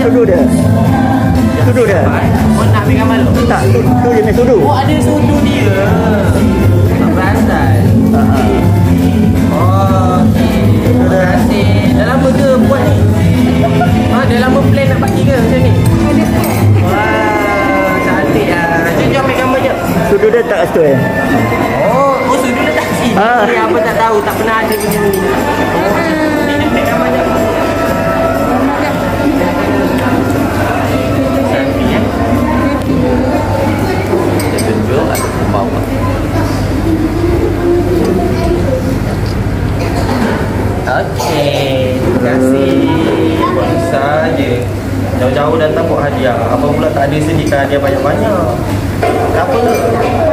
sudu dia. Sudu dia. Oh, nak ambil gambar tu? Tak, tu jenis sudu. Oh, ada sudu dia. Tak perasan. Oh, okey. Terima kasih. Dah lama ke buat ni? Dah lama plan nak bagi ke macam ni? Wah, cantik lah. Jom ambil gambar je. Sudu dia tak rasa ya? Oh, sudu dia tak sini. Apa tak tahu, tak pernah ada punya ni. Ni nak ambil gambar je. Selfie ya. Kita tunjuk atau ke bawah. Okey, terima kasih. Buat saja. Jauh-jauh datang buat hadiah. Abang pula tak ada sediakan hadiah banyak-banyak. Tak apa.